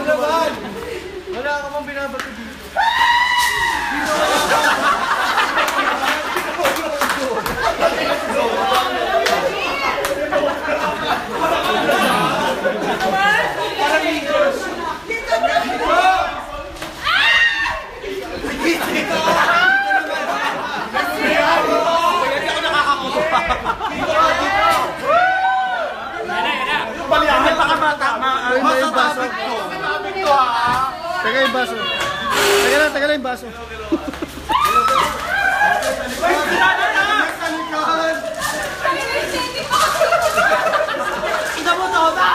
naman! Wala ka mong binabato dito. Taga yung baso. Taga lang yung baso. Ito mo to ba?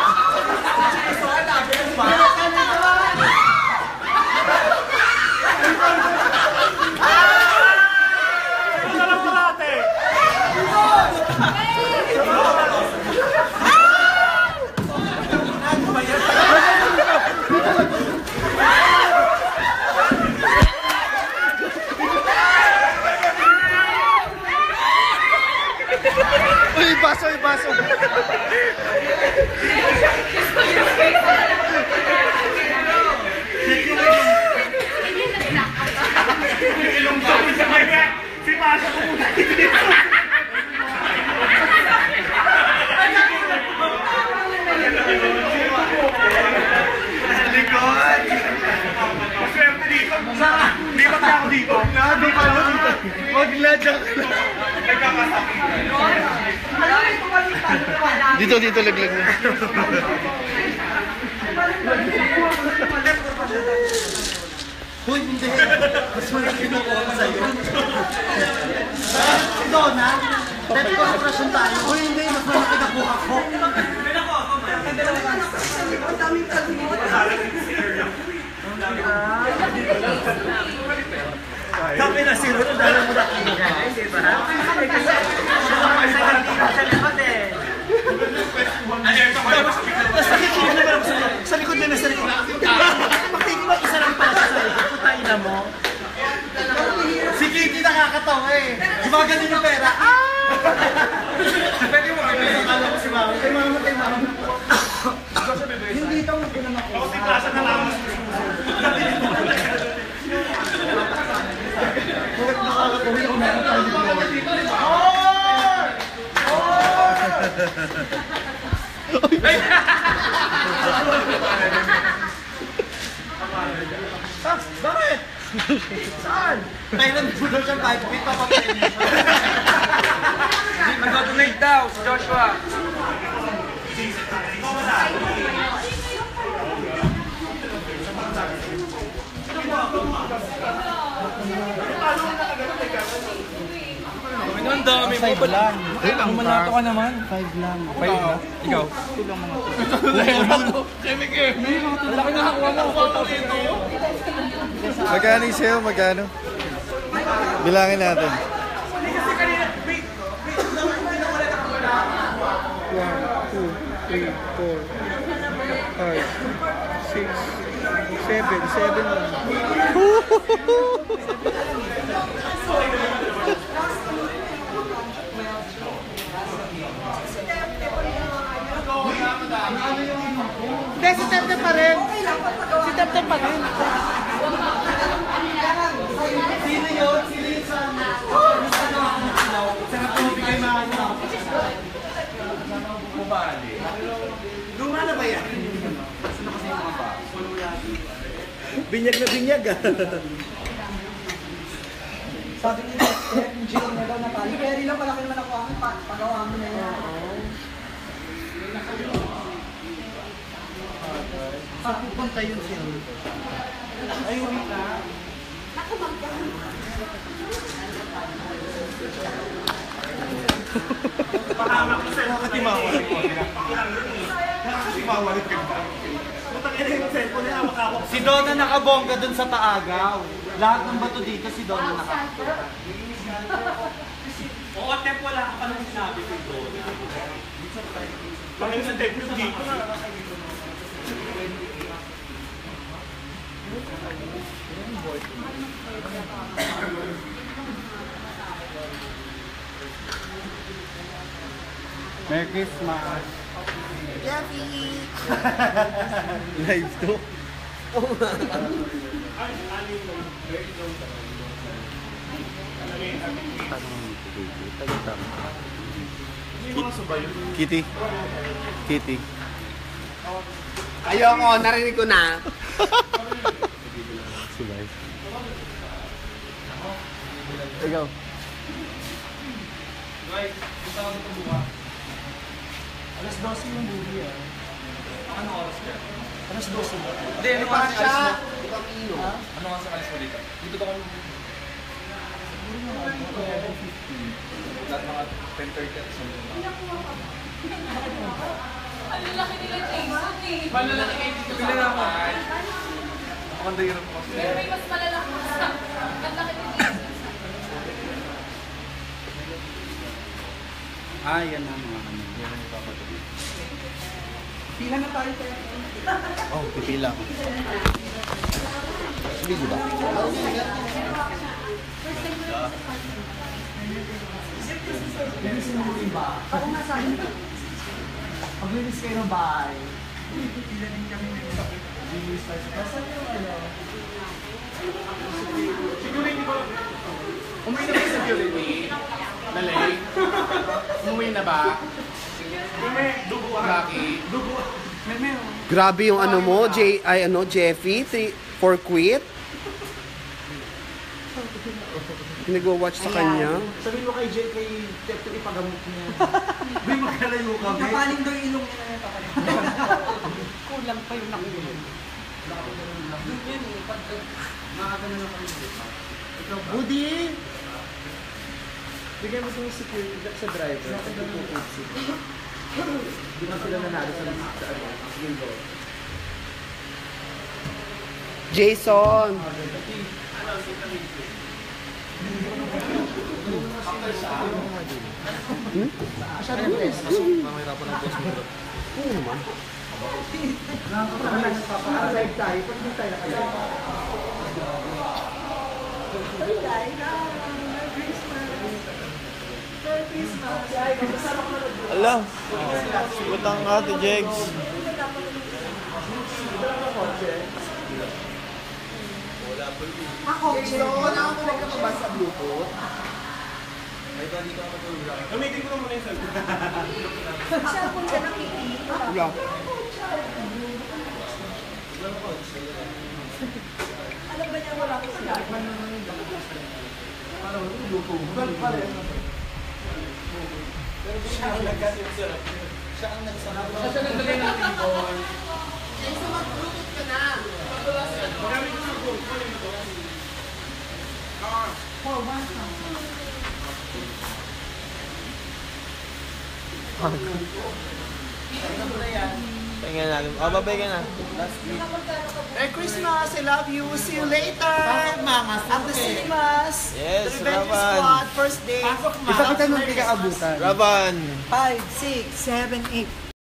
Uy, baso, yung baso. Si Pasha ko muna dito. Likod! Maswerte dito. Di ba kaya ako dito? Nado ka lang dito. Magladyak ka lang. Dito, dito, laglag mo. Uy, hindi. Mas malaki kinukuha ko sa'yo. Ito na. Dahil konsentrasyon tayo. Uy, hindi. Mas malaki nakuha ko. May nakuha ko, man. Ang daming kalimot. Kami na siro na dahil mo nakinig. Hindi ba? Kasi siya lang may sa likod eh. Sa likod na sa likod. Bakit ba isa lang pala sa likod? Putayin na mo. Si Kitty nakakatawa eh. Gumagal din yung pera. Pwede mo kayo. Alam ko si Mama. Kay Mama, kay Mama. Hindi ito ang pinamako. Ako si Pasha na lang. Bakit nakakatawa yung meron tayo dito? Bakit? Saan? Thailand po daw siyang tayo. Pakita pa tayo niya. Mag-donate daw si Joshua. Ang dami mo. 5 lang. Manato ka naman. 5 lang. 5 na? Ikaw? Laki na nakuha mo. Magkano yung sa'yo? Magkano? Bilangin natin. 7 lang. Hindi, si Tep-Tep pa rin. Si Tep-Tep pa rin. Sino yun? Sino yun sa sa tubig ay maano? Luma na ba yan? Sino kasi yung mga ba? Binyag na binyag ah. Sabi ni Tep-Tep, yung Gino na daw natali. Pero lang pala kayo naman ako ang pagawa mo na yan. Saan pupunta yun siya? Ay, uwi na. Pahamak ko sa'yo kasi mawalit ko. Kasi mawalit ka ba? Matangin yung cellphone niya, hawak ako. Si Donna nakabongga dun sa Paagaw. Lahat ng bato dito si Donna nakabongga. Oo, Tep, wala ka pa nang sinabi kay Donna. Bakit sa Tep yung dito na? Merry Christmas. Jeffy! Live to. Kitty. Kitty. Ayoko, narinig ko na. Subay. Ikaw. Alas 12 yung movie ah. Ano oras ka? Alas 12 ba? Hindi, ano kasi alis mo? Ipamino. Ano kasi alis mo dito? Dito ka kami. Lahat mga 10:30 at something. Ang lalaki nila Jason eh. Malalaki kayo dito sa harapan. Ako ang dahirap ko. Pero may mas malalaki sa ang laki ni Jason. Yan na mga ano. Yan ang ipapatuloy. Pila na tayo tayo. Oh, pipila ako. Video ba? Linisin mo yung bahay. Ako nga sabi ko. Paglinis kayo ng bahay. Pila din kami ng linis tayo sa casa. Security ba? Umuwi na ba yung security? Lalay? Umuwi na ba? Dugo Rocky? Dugo. Grabe yung ano mo, Jeffy, for quit. Nag-watch sa kanya. Sabihin mo kay Jay, kay Tepto ipagamot niya. May magkalayo kami. Kapaling daw yung ilong niya na kapaling. Kulang pa yung nakulong. Makakano na kami. Ikaw, Buddy! Bigyan mo yung security sa driver. Sa Di ba sila nanalo sa window? Jason! Masyadong press. Mahirapan ang boss mo. Oo naman. Nakakapag-live tayo. Pag hindi tayo nakalive. Alam. Butang ate Jegs. Ako, nakakulik ka ba sa Bluetooth? Gamitin ko na muna yung cellphone. Yeah. Tingnan natin. Oh, babay ka na. Merry Christmas! I love you! See you later! At the cinemas! Yes, The Revenge Raban. Squad, first day! Ipakita nung kikaabutan. Raban. 5, 6, 7, 8.